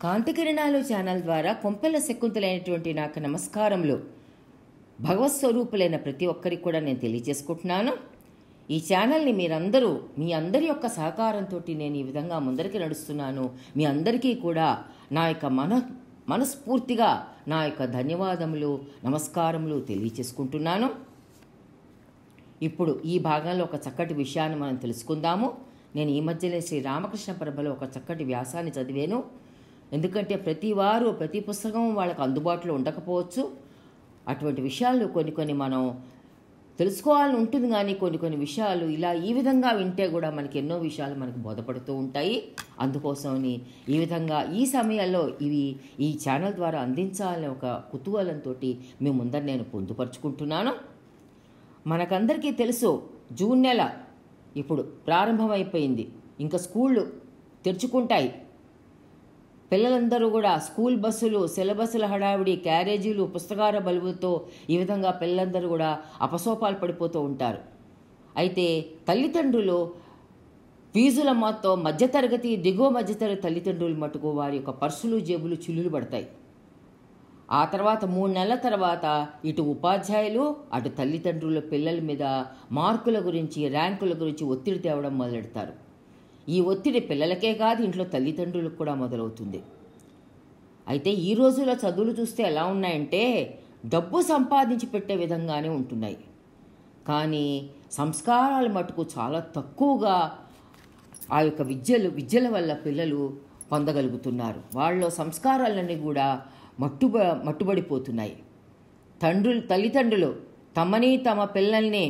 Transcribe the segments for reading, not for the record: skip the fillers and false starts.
కాంతికిరణాలు channel ద్వారా కొంపెల శకుంతలైనటువంటి నాకు నమస్కారములు. భగవత్ స్వరూపులైన ప్రతి ఒక్కరికి కూడా నేను తెలియజేసుకుంటున్నాను. ఈ ఛానల్ని మీరందరూ మీ అందరి యొక్క సహకారంతో నేను ఈ విధంగా ముందరికి నడుస్తున్నాను. మీ అందరికీ కూడా నా యొక్క మనస్ఫూర్తిగా నా యొక్క ధన్యవాదములు, నమస్కారములు తెలియజేసుకుంటున్నాను. ఇప్పుడు ఈ భాగంలో ఒక చక్కటి విషయాన్ని మనం తెలుసుకుందాము. నేను ఈ మధ్యనే శ్రీ రామకృష్ణ పరమలో ఒక చక్కటి వ్యాసాన్ని చదివాను. ఎందుకంటే ప్రతి పుస్తకం వాళ్ళకు అందుబాటులో ఉండకపోవచ్చు. అటువంటి విషయాలు కొన్ని మనం తెలుసుకోవాలని ఉంటుంది. కానీ కొన్ని విషయాలు ఈ విధంగా వింటే కూడా మనకి ఎన్నో విషయాలు మనకు బోధపడుతూ ఉంటాయి. అందుకోసమని ఈ విధంగా ఈ సమయాల్లో ఈ ఛానల్ ద్వారా అందించాలనే ఒక కుతూహలంతో మీ ముందర నేను పొందుపరుచుకుంటున్నాను. మనకందరికీ తెలుసు, జూన్ నెల ఇప్పుడు ప్రారంభమైపోయింది. ఇంకా స్కూళ్ళు తెరుచుకుంటాయి. పిల్లలందరూ కూడా స్కూల్ బస్సులు, సిలబస్సుల హడావిడి, క్యారేజీలు, పుస్తకాల బలువులతో ఈ విధంగా పిల్లలందరూ కూడా అపసోపాలు పడిపోతూ ఉంటారు. అయితే తల్లిదండ్రులు ఫీజుల మొత్తం మధ్యతరగతి, దిగువ మధ్యతరగతి తల్లిదండ్రులు మటుకు వారి యొక్క పర్సులు, జేబులు చిల్లులు పడతాయి. ఆ తర్వాత 3 నెలల తర్వాత ఇటు ఉపాధ్యాయులు, అటు తల్లిదండ్రుల పిల్లల మీద మార్కుల గురించి, ర్యాంకుల గురించి ఒత్తిడి తేవడం మొదలెడతారు. ఈ ఒత్తిడి పిల్లలకే కాదు, ఇంట్లో తల్లిదండ్రులకు కూడా మొదలవుతుంది. అయితే ఈ రోజుల్లో చదువులు చూస్తే ఎలా ఉన్నాయంటే డబ్బు సంపాదించి పెట్టే విధంగానే ఉంటున్నాయి. కానీ సంస్కారాలు మటుకు చాలా తక్కువగా ఆ యొక్క విద్యల వల్ల పిల్లలు పొందగలుగుతున్నారు. వాళ్ళ సంస్కారాలన్నీ కూడా మట్టుబడిపోతున్నాయి. తల్లిదండ్రులు తమ పిల్లల్ని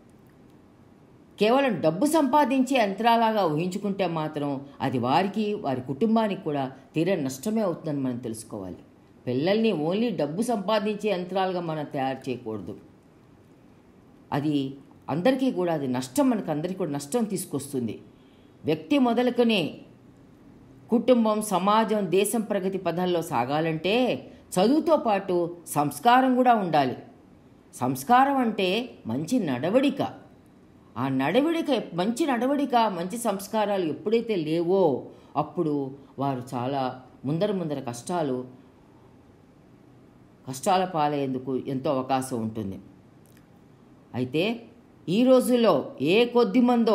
కేవలం డబ్బు సంపాదించే యంత్రాలాగా ఊహించుకుంటే మాత్రం అది వారి కుటుంబానికి కూడా తీరే నష్టమే అవుతుందని మనం తెలుసుకోవాలి. పిల్లల్ని ఓన్లీ డబ్బు సంపాదించే యంత్రాలుగా మనం తయారు చేయకూడదు. అది అందరికీ కూడా అది నష్టం, అందరికీ కూడా నష్టం తీసుకొస్తుంది. వ్యక్తి మొదలుకొని కుటుంబం, సమాజం, దేశం ప్రగతి పథంలో సాగాలంటే చదువుతో పాటు సంస్కారం కూడా ఉండాలి. సంస్కారం అంటే మంచి నడవడిక. ఆ మంచి నడవడిక, మంచి సంస్కారాలు ఎప్పుడైతే లేవో అప్పుడు వారు చాలా ముందర కష్టాల పాలయ్యేందుకు ఎంతో అవకాశం ఉంటుంది. అయితే ఈ రోజుల్లో ఏ కొద్ది మందో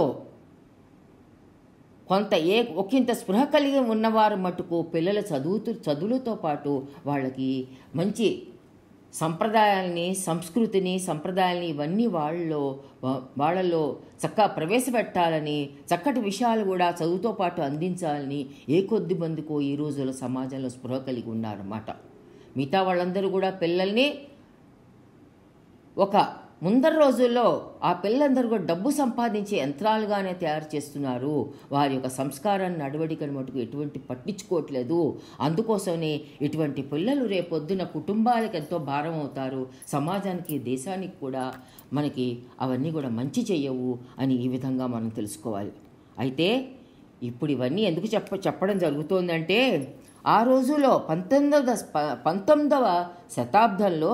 ఒకంత స్పృహ కలిగి ఉన్నవారు మటుకు పిల్లల చదువులతో పాటు వాళ్ళకి మంచి సంస్కృతిని, సంప్రదాయాల్ని ఇవన్నీ వాళ్ళలో చక్కగా ప్రవేశపెట్టాలని, చక్కటి విషయాలు కూడా చదువుతో పాటు అందించాలని ఏ కొద్ది మందికో ఈ రోజుల్లో సమాజంలో స్పృహ కలిగి ఉన్నారన్నమాట. మిగతా వాళ్ళందరూ కూడా పిల్లల్ని ముందర రోజుల్లో ఆ పిల్లలందరూ కూడా డబ్బు సంపాదించే యంత్రాలుగానే తయారు చేస్తున్నారు. వారి యొక్క సంస్కారాన్ని, నడవడికను మటుకు ఎటువంటి పట్టించుకోవట్లేదు. అందుకోసమే ఇటువంటి పిల్లలు రేపొద్దున కుటుంబాలకు ఎంతో భారం అవుతారు. సమాజానికి, దేశానికి కూడా మనకి అవన్నీ కూడా మంచి చెయ్యవు అని ఈ విధంగా మనం తెలుసుకోవాలి. అయితే ఇప్పుడు ఇవన్నీ ఎందుకు చెప్పడం జరుగుతోందంటే ఆ రోజులో 19వ శతాబ్దంలో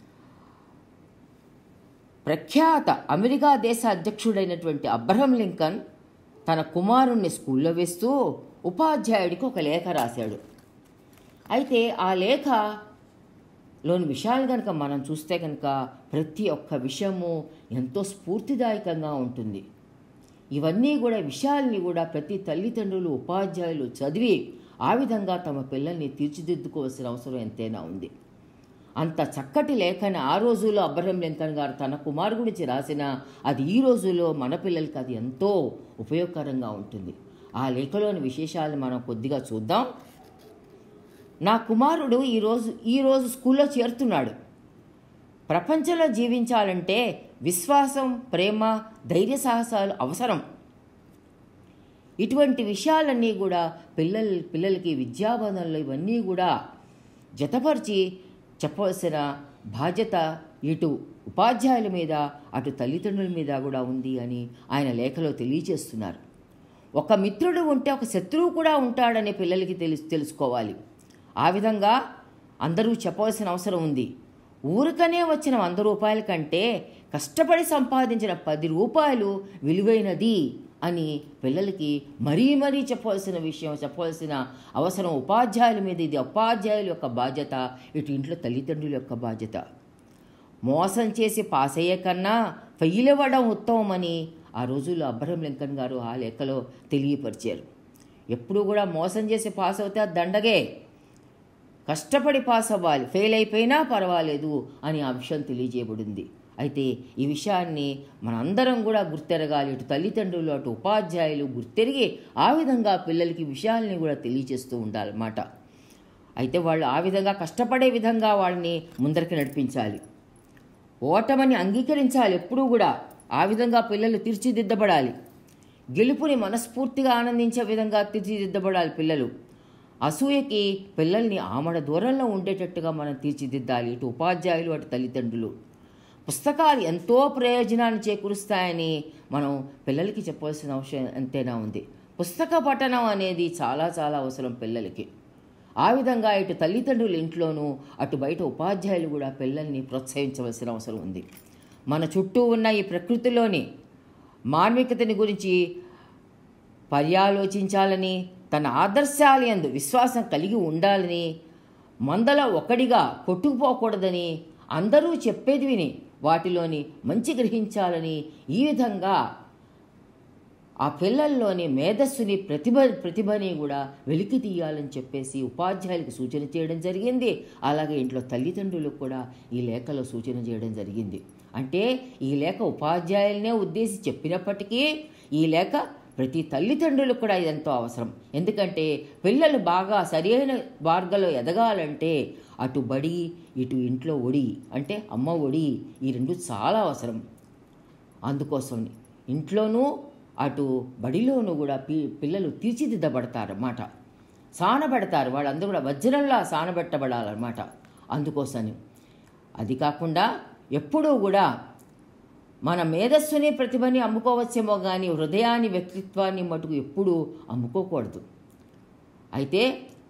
ప్రఖ్యాత అమెరికా దేశ అధ్యక్షుడైనటువంటి అబ్రహం లింకన్ తన కుమారుణ్ణి స్కూల్లో వేస్తూ ఉపాధ్యాయుడికి ఒక లేఖ రాశాడు. అయితే ఆ లేఖలోని విషయాలు కనుక మనం చూస్తే కనుక ప్రతి ఒక్క విషయము ఎంతో స్ఫూర్తిదాయకంగా ఉంటుంది. ఇవన్నీ కూడా విషయాల్ని కూడా ప్రతి తల్లిదండ్రులు, ఉపాధ్యాయులు చదివి ఆ విధంగా తమ పిల్లల్ని తీర్చిదిద్దుకోవాల్సిన అవసరం ఎంతైనా ఉంది. అంత చక్కటి లేఖని ఆ రోజుల్లో అబ్రహం లింకన్ గారు తన కుమారు గురించి రాసిన అది ఈ రోజుల్లో మన పిల్లలకి అది ఎంతో ఉపయోగకరంగా ఉంటుంది. ఆ లేఖలోని విశేషాలను మనం కొద్దిగా చూద్దాం. నా కుమారుడు ఈరోజు స్కూల్లో చేరుతున్నాడు. ప్రపంచంలో జీవించాలంటే విశ్వాసం, ప్రేమ, ధైర్య సాహసాలు అవసరం. ఇటువంటి విషయాలన్నీ కూడా పిల్లలకి విద్యాబోధనలో ఇవన్నీ కూడా జతపరిచి చెప్పవలసిన బాధ్యత ఇటు ఉపాధ్యాయుల మీద, అటు తల్లిదండ్రుల మీద కూడా ఉంది అని ఆయన లేఖలో తెలియజేస్తున్నారు. ఒక మిత్రుడు ఉంటే ఒక శత్రువు కూడా ఉంటాడని పిల్లలకి తెలుసుకోవాలి. ఆ విధంగా అందరూ చెప్పవలసిన అవసరం ఉంది. ఊరికనే వచ్చిన 100 రూపాయల కంటే కష్టపడి సంపాదించిన 10 రూపాయలు విలువైనది అని పిల్లలకి మరీ చెప్పవలసిన విషయం, చెప్పవలసిన అవసరం ఉపాధ్యాయుల మీద. ఇది ఉపాధ్యాయుల యొక్క బాధ్యత, ఇటు ఇంట్లో తల్లిదండ్రుల యొక్క బాధ్యత. మోసం చేసి పాస్ అయ్యే కన్నా ఫెయిల్ అవ్వడం ఉత్తమమని ఆ రోజుల్లో అబ్రహం లింకన్ గారు ఆ లేఖలో తెలియపరిచారు. ఎప్పుడు కూడా మోసం చేసి పాస్ అవుతే అది దండగే, కష్టపడి పాస్ అవ్వాలి, ఫెయిల్ అయిపోయినా పర్వాలేదు అని ఆ విషయం తెలియజేయబడింది. అయితే ఈ విషయాన్ని మనందరం కూడా గుర్తెరగాలి. ఇటు తల్లిదండ్రులు అటు ఉపాధ్యాయులు గుర్తెరిగి ఆ విధంగా పిల్లలకి విషయాల్ని కూడా తెలియజేస్తూ ఉండాలన్నమాట. అయితే వాళ్ళు ఆ విధంగా కష్టపడే విధంగా వాళ్ళని ముందరికి నడిపించాలి. ఓటమని అంగీకరించాలి. ఎప్పుడూ కూడా ఆ విధంగా పిల్లలు తీర్చిదిద్దబడాలి. గెలుపుని మనస్ఫూర్తిగా ఆనందించే విధంగా తీర్చిదిద్దబడాలి పిల్లలు. అసూయకి పిల్లల్ని ఆమడ దూరంలో ఉండేటట్టుగా మనం తీర్చిదిద్దాలి, ఇటు ఉపాధ్యాయులు అటు తల్లిదండ్రులు. పుస్తకాలు ఎంతో ప్రయోజనాన్ని చేకూరుస్తాయని మనం పిల్లలకి చెప్పవలసిన అవసరం ఎంతైనా ఉంది. పుస్తక పఠనం అనేది చాలా అవసరం పిల్లలకి. ఆ విధంగా ఇటు తల్లిదండ్రుల ఇంట్లోనూ అటు బయట ఉపాధ్యాయులు కూడా పిల్లల్ని ప్రోత్సహించవలసిన అవసరం ఉంది. మన చుట్టూ ఉన్న ఈ ప్రకృతిలోని మార్మికతని గురించి పర్యాలోచించాలని, తన ఆదర్శాల యందు విశ్వాసం కలిగి ఉండాలని, మందలో ఒకడిగా కొట్టుకుపోకూడదని, అందరూ చెప్పేది విని వాటిలోని మంచి గ్రహించాలని, ఈ విధంగా ఆ పిల్లల్లోని మేధస్సుని ప్రతిభని కూడా వెలికి తీయాలని చెప్పేసి ఉపాధ్యాయులకు సూచన చేయడం జరిగింది. అలాగే ఇంట్లో తల్లిదండ్రులకు కూడా ఈ లేఖలో సూచన చేయడం జరిగింది. అంటే ఈ లేఖ ఉపాధ్యాయులనే ఉద్దేశించి చెప్పినప్పటికీ ఈ లేఖ ప్రతి తల్లిదండ్రులకు కూడా ఇదెంతో అవసరం. ఎందుకంటే పిల్లలు బాగా సరైన మార్గంలో ఎదగాలంటే అటు బడి ఇటు ఇంట్లో ఒడి, అంటే అమ్మ ఒడి, ఈ రెండు చాలా అవసరం. అందుకోసం ఇంట్లోనూ అటు బడిలోనూ కూడా పిల్లలు తీర్చిదిద్దబడతారన్నమాట, సానబెడతారు. వాళ్ళందరూ కూడా వజ్రంలా సానబెట్టబడాలన్నమాట. అందుకోసని అది కాకుండా ఎప్పుడూ కూడా మన మేధస్సుని ప్రతిభని అమ్ముకోవచ్చేమో కానీ హృదయాన్ని వ్యక్తిత్వాన్ని మటుకు ఎప్పుడూ అమ్ముకోకూడదు. అయితే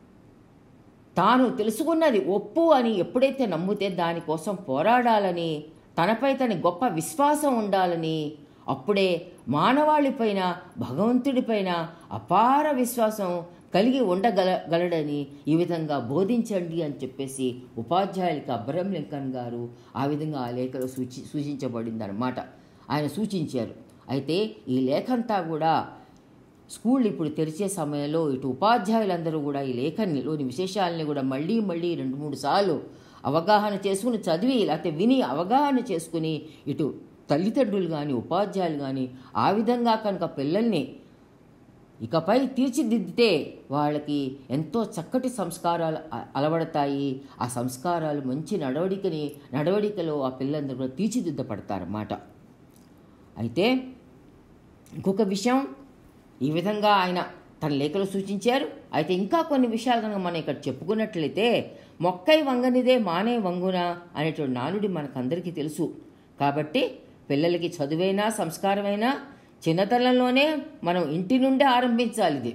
తాను తెలుసుకున్నది ఒప్పు అని ఎప్పుడైతే నమ్మితే దానికోసం పోరాడాలని, తనపై తన గొప్ప విశ్వాసం ఉండాలని, అప్పుడే మానవాళిపైన భగవంతుడిపైన అపార విశ్వాసం కలిగి ఉండగలడని ఈ విధంగా బోధించండి అని చెప్పేసి ఉపాధ్యాయులకి అబ్రహం లింకన్ గారు ఆ విధంగా ఆ లేఖలో సూచించబడిందనమాట. ఆయన సూచించారు. అయితే ఈ లేఖంతా కూడా స్కూల్ ఇప్పుడు తెరిచే సమయంలో ఇటు ఉపాధ్యాయులందరూ కూడా ఈ లేఖలోని విశేషాలని కూడా మళ్ళీ 2-3 సార్లు అవగాహన చేసుకుని చదివి లేకపోతే విని అవగాహన చేసుకుని ఇటు తల్లిదండ్రులు కానీ ఉపాధ్యాయులు కానీ ఆ విధంగా కనుక పిల్లల్ని ఇకపై తీర్చిదిద్దితే వాళ్ళకి ఎంతో చక్కటి సంస్కారాలు అలవడతాయి. ఆ సంస్కారాలు మంచి నడవడికలో ఆ పిల్లలందరూ కూడా తీర్చిదిద్దపడతారన్నమాట. అయితే ఇంకొక విషయం ఈ విధంగా ఆయన తన లేఖలో సూచించారు. అయితే ఇంకా కొన్ని విషయాలు కనుక మనం ఇక్కడ చెప్పుకున్నట్లయితే మొక్కై వంగనిదే మానే వంగున అనేటువంటి నానుడి మనకందరికీ తెలుసు. కాబట్టి పిల్లలకి చదువైనా సంస్కారమైనా చిన్నతనంలోనే మనం ఇంటి నుండే ఆరంభించాలి. ఇది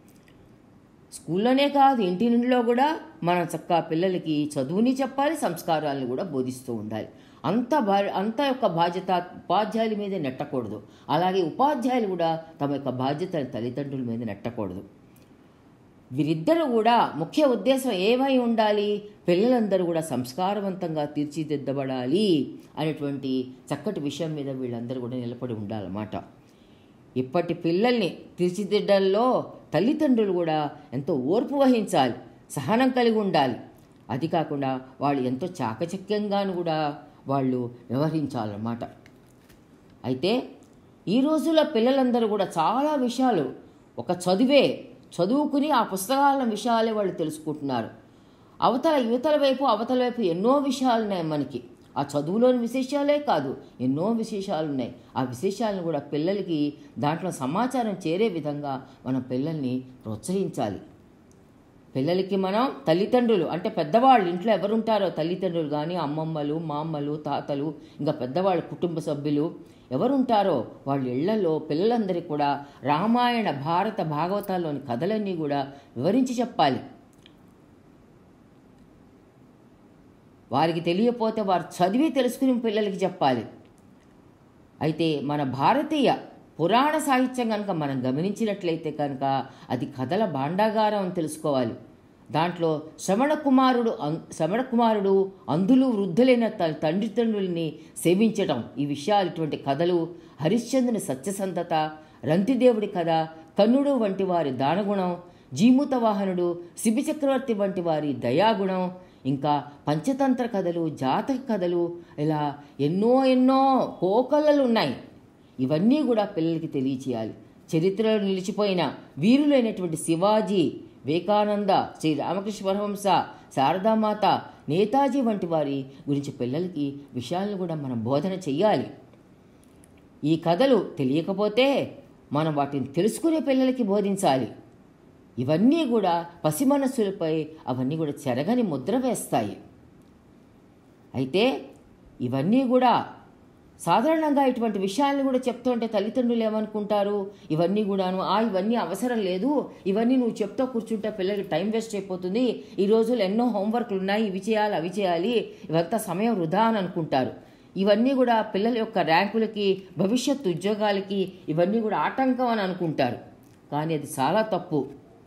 స్కూల్లోనే కాదు, ఇంటి నుండిలో కూడా మనం చక్కగా పిల్లలకి చదువుని చెప్పాలి, సంస్కారాలను కూడా బోధిస్తూ ఉండాలి. అంత యొక్క బాధ్యత ఉపాధ్యాయుల మీద నెట్టకూడదు. అలాగే ఉపాధ్యాయులు కూడా తమ యొక్క బాధ్యతను తల్లిదండ్రుల మీద నెట్టకూడదు. వీరిద్దరూ కూడా ముఖ్య ఉద్దేశం ఏమై ఉండాలి? పిల్లలందరూ కూడా సంస్కారవంతంగా తీర్చిదిద్దబడాలి అనేటువంటి చక్కటి విషయం మీద వీళ్ళందరూ కూడా నిలబడి ఉండాలన్నమాట. ఇప్పటి పిల్లల్ని తీర్చిదిద్దడంలో తల్లిదండ్రులు కూడా ఎంతో ఓర్పు వహించాలి, సహనం కలిగి ఉండాలి. అది కాకుండా వాళ్ళు ఎంతో చాకచక్యంగాను కూడా వాళ్ళు వ్యవహరించాలన్నమాట. అయితే ఈ రోజుల్లో పిల్లలందరూ కూడా చాలా విషయాలు ఒక చదువుకుని ఆ పుస్తకాల విషయాలే వాళ్ళు తెలుసుకుంటున్నారు. అవతల వైపు ఎన్నో విషయాలు ఉన్నాయి మనకి. ఆ చదువులోని విశేషాలే కాదు, ఎన్నో విశేషాలు ఉన్నాయి. ఆ విశేషాలను కూడా పిల్లలకి దాంట్లో సమాచారం చేరే విధంగా మనం పిల్లల్ని ప్రోత్సహించాలి. పిల్లలకి మనం తల్లిదండ్రులు అంటే పెద్దవాళ్ళు ఇంట్లో ఎవరుంటారో తల్లిదండ్రులు కానీ అమ్మమ్మలు, మామలు, తాతలు, ఇంకా పెద్దవాళ్ళు కుటుంబ సభ్యులు ఎవరుంటారో వాళ్ళ ఇళ్లలో పిల్లలందరికీ కూడా రామాయణ, భారత, భాగవతాల్లోని కథలన్నీ కూడా వివరించి చెప్పాలి. వారికి తెలియకపోతే వారు చదివి తెలుసుకుని పిల్లలకి చెప్పాలి. అయితే మన భారతీయ పురాణ సాహిత్యం కనుక మనం గమనించినట్లయితే కనుక అది కథల భాండాగారం అని తెలుసుకోవాలి. దాంట్లో శ్రవణ కుమారుడు అంధులు వృద్ధులైన తండ్రిదండ్రుల్ని సేవించటం, ఈ విషయాలు ఇటువంటి కథలు, హరిశ్చంద్రుని సత్యసంధత, రంతిదేవుడి కథ, కన్నుడు వంటి వారి దానగుణం, జీమూత వాహనుడు, శిబి చక్రవర్తి వంటి వారి దయాగుణం, ఇంకా పంచతంత్ర కథలు, జాతక కథలు, ఇలా ఎన్నో కోకొల్లలు ఉన్నాయి. ఇవన్నీ కూడా పిల్లలకి తెలియచేయాలి. చరిత్రలో నిలిచిపోయిన వీరులైనటువంటి శివాజీ, వివేకానంద, శ్రీ రామకృష్ణ పరమహంస, శారదామాత, నేతాజీ వంటి వారి గురించి పిల్లలకి విషయాలను కూడా మనం బోధన చెయ్యాలి. ఈ కథలు తెలియకపోతే మనం వాటిని తెలుసుకునే పిల్లలకి బోధించాలి. ఇవన్నీ కూడా పసి మనస్సులపై అవన్నీ కూడా చెరగని ముద్ర వేస్తాయి. అయితే ఇవన్నీ కూడా సాధారణంగా ఇటువంటి విషయాలను కూడా చెప్తుంటే తల్లిదండ్రులు ఏమనుకుంటారు, ఇవన్నీ కూడాను ఇవన్నీ అవసరం లేదు, ఇవన్నీ నువ్వు చెప్తూ కూర్చుంటే పిల్లలకి టైం వేస్ట్ అయిపోతుంది, ఈ రోజులు ఎన్నో హోంవర్క్లు ఉన్నాయి, ఇవి చేయాలి అవి చేయాలి, ఇవంతా సమయం వృధా అని అనుకుంటారు. ఇవన్నీ కూడా పిల్లల యొక్క ర్యాంకులకి, భవిష్యత్తు ఉద్యోగాలకి ఇవన్నీ కూడా ఆటంకం అని అనుకుంటారు. కానీ అది చాలా తప్పు.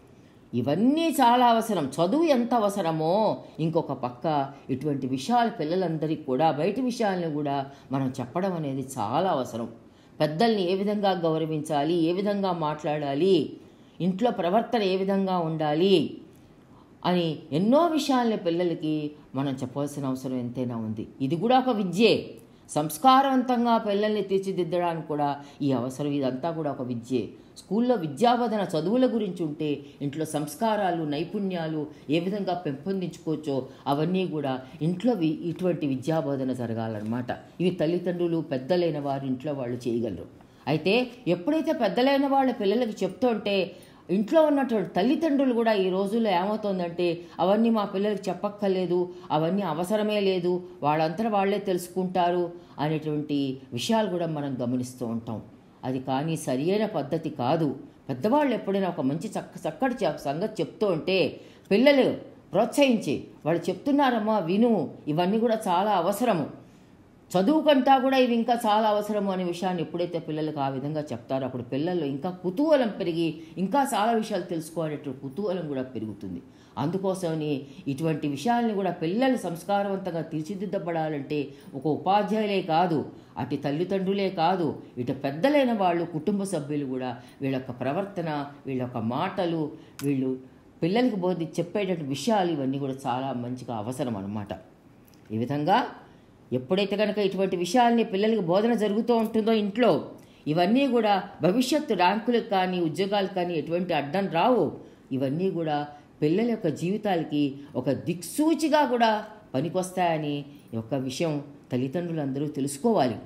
ఇవన్నీ చాలా అవసరం. చదువు ఎంత అవసరమో ఇంకొక పక్క ఇటువంటి విషయాలు పిల్లలందరికీ కూడా, బయట విషయాలను కూడా మనం చెప్పడం అనేది చాలా అవసరం. పెద్దల్ని ఏ విధంగా గౌరవించాలి, ఏ విధంగా మాట్లాడాలి, ఇంట్లో ప్రవర్తన ఏ విధంగా ఉండాలి అని ఎన్నో విషయాలని పిల్లలకి మనం చెప్పవలసిన అవసరం ఎంతైనా ఉంది. ఇది కూడా ఒక విద్యే. సంస్కారవంతంగా పిల్లల్ని తీర్చిదిద్దడానికి కూడా ఈ అవసరం, ఇదంతా కూడా ఒక విద్యే. స్కూల్లో విద్యాబోధన చదువుల గురించి ఉంటే ఇంట్లో సంస్కారాలు, నైపుణ్యాలు ఏ విధంగా పెంపొందించుకోవచ్చో అవన్నీ కూడా ఇంట్లో ఇటువంటి విద్యాబోధన జరగాలన్నమాట. ఇవి తల్లిదండ్రులు, పెద్దలైన వారు ఇంట్లో వాళ్ళు చేయగలరు. అయితే ఎప్పుడైతే పెద్దలైన వాళ్ళ పిల్లలకి చెప్తుంటే ఇంట్లో ఉన్నటువంటి తల్లిదండ్రులు కూడా ఈ రోజుల్లో ఏమవుతుందంటే అవన్నీ మా పిల్లలకి చెప్పక్కర్లేదు, అవన్నీ అవసరమే లేదు, వాళ్ళంతా వాళ్ళే తెలుసుకుంటారు అనేటువంటి విషయాలు కూడా మనం గమనిస్తూ ఉంటాం. అది కానీ సరియైన పద్ధతి కాదు. పెద్దవాళ్ళు ఎప్పుడైనా ఒక మంచి చక్కటి సంగతి చెప్తూ ఉంటే పిల్లలు ప్రోత్సహించి వాళ్ళు చెప్తున్నారమ్మా విను, ఇవన్నీ కూడా చాలా అవసరము, చదువు కంటా కూడా ఇవి ఇంకా చాలా అవసరము అనే విషయాన్ని ఎప్పుడైతే పిల్లలకు ఆ విధంగా చెప్తారో అప్పుడు పిల్లల్లో ఇంకా కుతూహలం పెరిగి ఇంకా చాలా విషయాలు తెలుసుకోవాలనేటువంటి కుతూహలం కూడా పెరుగుతుంది. అందుకోసమని ఇటువంటి విషయాల్ని కూడా పిల్లలు సంస్కారవంతంగా తీర్చిదిద్దపడాలంటే ఒక ఉపాధ్యాయులే కాదు, అటు తల్లిదండ్రులే కాదు, ఇటు పెద్దలైన వాళ్ళు, కుటుంబ సభ్యులు కూడా వీళ్ళ యొక్క ప్రవర్తన, వీళ్ళ యొక్క మాటలు, వీళ్ళు పిల్లలకి చెప్పేటటువంటి విషయాలు ఇవన్నీ కూడా చాలా మంచిగా అవసరం అన్నమాట. ఈ విధంగా ఎప్పుడైతే కనుక ఇటువంటి విషయాల్ని పిల్లలకి బోధన జరుగుతూ ఉంటుందో ఇంట్లో, ఇవన్నీ కూడా భవిష్యత్తు ర్యాంకులకు కానీ ఉద్యోగాలకు కానీ ఎటువంటి అడ్డం రావు. ఇవన్నీ కూడా పిల్లల యొక్క జీవితాలకి ఒక దిక్సూచిగా కూడా పనికొస్తాయని యొక్క విషయం తల్లిదండ్రులందరూ తెలుసుకోవాలి.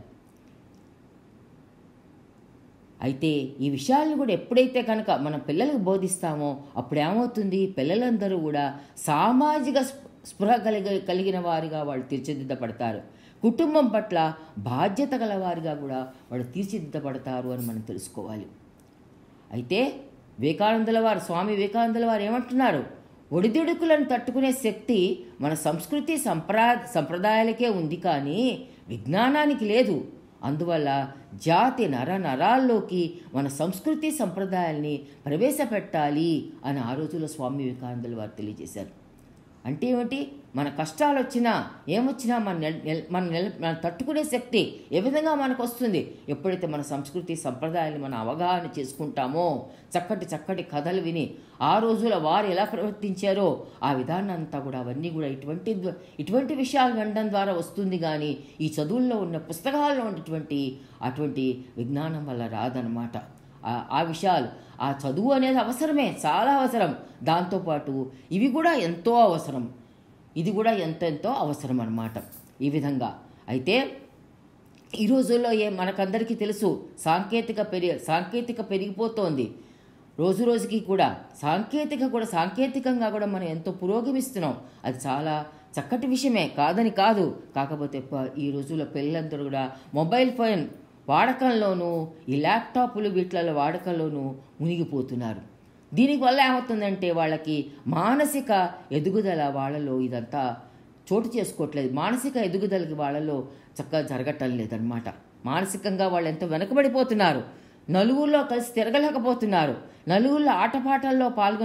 అయితే ఈ విషయాలను కూడా ఎప్పుడైతే కనుక మనం పిల్లలకు బోధిస్తామో అప్పుడు ఏమవుతుంది, పిల్లలందరూ కూడా సామాజిక స్పృహ కలిగిన వారిగా వాళ్ళు తీర్చిదిద్దపడతారు. కుటుంబం పట్ల బాధ్యత గల వారిగా కూడా వాళ్ళు తీర్చిదిద్దపడతారు అని మనం తెలుసుకోవాలి. అయితే స్వామి వివేకానందుల వారు ఏమంటున్నారు, ఒడిదుడుకులను తట్టుకునే శక్తి మన సంస్కృతి సంప్రదాయాలకే ఉంది కానీ విజ్ఞానానికి లేదు. అందువల్ల జాతి నరాల్లోకి మన సంస్కృతి సంప్రదాయాల్ని ప్రవేశపెట్టాలి అని ఆ రోజుల్లో స్వామి వివేకానందుల వారు తెలియజేశారు. అంటే ఏమిటి, మన కష్టాలు వచ్చినా ఏమొచ్చినా మన తట్టుకునే శక్తి ఏ విధంగా మనకు వస్తుంది, ఎప్పుడైతే మన సంస్కృతి సంప్రదాయాన్ని మనం అవగాహన చేసుకుంటామో, చక్కటి కథలు విని ఆ రోజుల వారు ఎలా ప్రవర్తించారో ఆ విధానం అంతా కూడా అవన్నీ కూడా ఇటువంటి విషయాలు వినడం ద్వారా వస్తుంది. కానీ ఈ చదువుల్లో ఉన్న పుస్తకాల్లో ఉన్నటువంటి అటువంటి విజ్ఞానం వల్ల రాదనమాట. ఆ విషయాలు, ఆ చదువు అనేది అవసరమే, చాలా అవసరం. దాంతోపాటు ఇవి కూడా ఎంతో అవసరం, ఇది కూడా ఎంతో అవసరం అన్నమాట. ఈ విధంగా అయితే ఈ రోజుల్లో మనకందరికీ తెలుసు, సాంకేతిక పెరిగిపోతోంది. రోజుకి కూడా సాంకేతికంగా కూడా మనం ఎంతో పురోగమిస్తున్నాం. అది చాలా చక్కటి విషయమే, కాదని కాదు. కాకపోతే ఈ రోజుల్లో పిల్లలందరూ కూడా మొబైల్ ఫోన్ వాడకంలోనూ, ఈ ల్యాప్టాప్లు వీటిల వాడకంలోనూ మునిగిపోతున్నారు. దీనివల్ల ఏమవుతుందంటే వాళ్ళకి మానసిక ఎదుగుదల వాళ్ళలో ఇదంతా చోటు చేసుకోవట్లేదు. మానసిక ఎదుగుదలకి వాళ్ళలో చక్కగా జరగటం లేదనమాట. మానసికంగా వాళ్ళు ఎంతో వెనకబడిపోతున్నారు. నలుగురిలో కలిసి తిరగలేకపోతున్నారు, నలుగురిలో ఆటపాటల్లో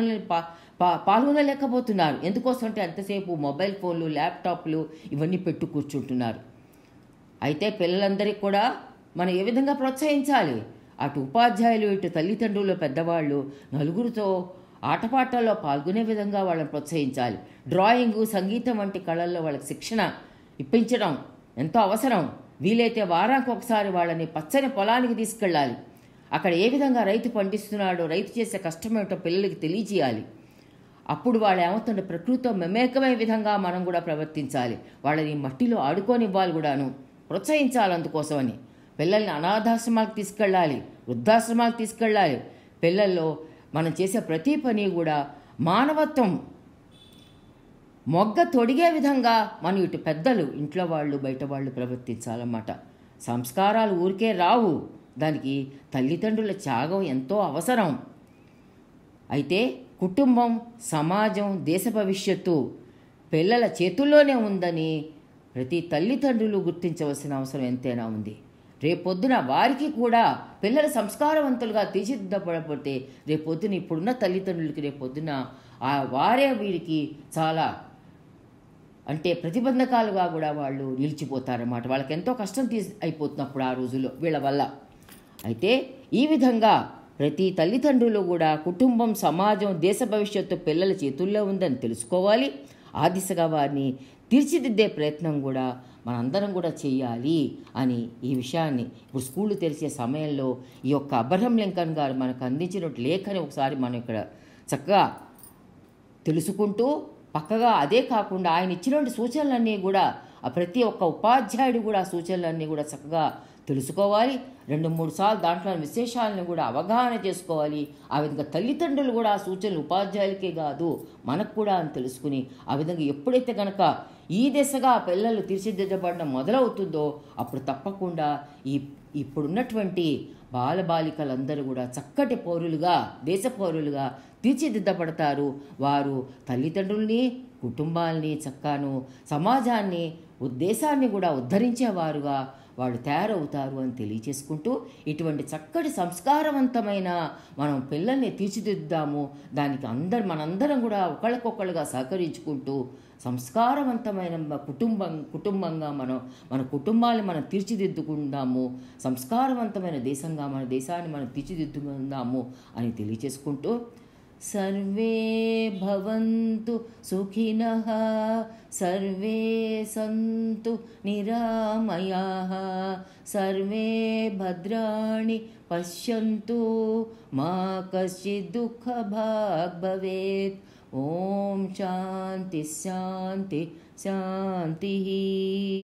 పాల్గొనలేకపోతున్నారు. ఎందుకోసం అంటే ఎంతసేపు మొబైల్ ఫోన్లు, ల్యాప్టాప్లు ఇవన్నీ పెట్టు కూర్చుంటున్నారు. అయితే పిల్లలందరికీ కూడా మనం ఏ విధంగా ప్రోత్సహించాలి? అటు ఉపాధ్యాయులు, ఇటు తల్లిదండ్రులు, పెద్దవాళ్ళు నలుగురితో ఆటపాటల్లో పాల్గొనే విధంగా వాళ్ళని ప్రోత్సహించాలి. డ్రాయింగు, సంగీతం వంటి కళల్లో వాళ్ళకి శిక్షణ ఇప్పించడం ఎంతో అవసరం. వీలైతే వారానికి ఒకసారి వాళ్ళని పచ్చని పొలానికి తీసుకెళ్ళాలి. అక్కడ ఏ విధంగా రైతు పండిస్తున్నాడో, రైతు చేసే కష్టమేమిటో పిల్లలకి తెలియజేయాలి. అప్పుడు వాళ్ళు ఏమవుతుంటే ప్రకృతితో మమేకమయ్యే విధంగా మనం కూడా ప్రవర్తించాలి. వాళ్ళని మట్టిలో ఆడుకోనివ్వాలి కూడాను, ప్రోత్సహించాలి. అందుకోసమని పిల్లల్ని అనాథాశ్రమాలకు తీసుకెళ్ళాలి, వృద్ధాశ్రమాలకు తీసుకెళ్ళాలి. పిల్లల్లో మనం చేసే ప్రతి పని కూడా మానవత్వం మొగ్గ తొడిగే విధంగా మనం ఇటు పెద్దలు, ఇంట్లో వాళ్ళు, బయట వాళ్ళు ప్రవర్తించాలన్నమాట. సంస్కారాలు ఊరికే రావు, దానికి తల్లిదండ్రుల త్యాగం ఎంతో అవసరం. అయితే కుటుంబం, సమాజం, దేశ భవిష్యత్తు పిల్లల చేతుల్లోనే ఉందని ప్రతి తల్లిదండ్రులు గుర్తించవలసిన అవసరం ఎంతైనా ఉంది. రేపొద్దున వారికి కూడా పిల్లల సంస్కారవంతులుగా తీర్చిదిద్దబడకపోతే రేపొద్దున ఇప్పుడున్న తల్లిదండ్రులకి రేపొద్దున వారే వీరికి చాలా అంటే ప్రతిబంధకాలుగా కూడా వాళ్ళు నిలిచిపోతారన్నమాట. వాళ్ళకి ఎంతో కష్టం అయిపోతున్నప్పుడు ఆ రోజుల్లో వీళ్ళ వల్ల. అయితే ఈ విధంగా ప్రతి తల్లిదండ్రులు కూడా కుటుంబం, సమాజం, దేశ భవిష్యత్తు పిల్లల చేతుల్లో ఉందని తెలుసుకోవాలి. ఆ దిశగా వారిని తీర్చిదిద్దే ప్రయత్నం కూడా మనందరం కూడా చేయాలి అని ఈ విషయాన్ని ఇప్పుడు స్కూళ్ళు తెరిచే సమయంలో ఈ యొక్క అబ్రహం లింకన్ గారు మనకు అందించిన లేఖని ఒకసారి మనం ఇక్కడ చక్కగా తెలుసుకుంటూ, పక్కగా అదే కాకుండా ఆయన ఇచ్చినటువంటి సూచనలన్నీ కూడా ప్రతి ఒక్క ఉపాధ్యాయుడు కూడా సూచనలన్నీ కూడా చక్కగా తెలుసుకోవాలి. 2-3 సార్లు దాంట్లో విశేషాలను కూడా అవగాహన చేసుకోవాలి. ఆ విధంగా తల్లిదండ్రులు కూడా ఆ సూచనలు ఉపాధ్యాయులకే కాదు మనకు కూడా అని తెలుసుకుని, ఆ విధంగా ఎప్పుడైతే కనుక ఈ దిశగా పిల్లలు తీర్చిదిద్దబడడం మొదలవుతుందో అప్పుడు తప్పకుండా ఇప్పుడున్నటువంటి బాలబాలికలందరూ కూడా చక్కటి పౌరులుగా, దేశ పౌరులుగా తీర్చిదిద్దబడతారు. వారు తల్లిదండ్రుల్ని, కుటుంబాల్ని, చక్కాను సమాజాన్ని, దేశాన్ని కూడా ఉద్ధరించేవారుగా వాళ్ళు తయారవుతారు అని తెలియచేసుకుంటూ, ఇటువంటి చక్కటి సంస్కారవంతమైన మనం పిల్లల్ని తీర్చిదిద్దాము. దానికి మనందరం కూడా ఒకళ్ళకొకళ్ళుగా సహకరించుకుంటూ సంస్కారవంతమైన కుటుంబంగా మన కుటుంబాన్ని మనం తీర్చిదిద్దుకుందాము. సంస్కారవంతమైన దేశంగా మన దేశాన్ని మనం తీర్చిదిద్దుకుందాము అని తెలియచేసుకుంటూ, సర్వే భవంతు సుఖినః, సర్వే సంతు నిరామయాః, సర్వే భద్రాణి పశ్యంతు, మా కశ్చిద్ దుఃఖభాగ్ భవేత్. ఓం శాంతి శాంతి శాంతి.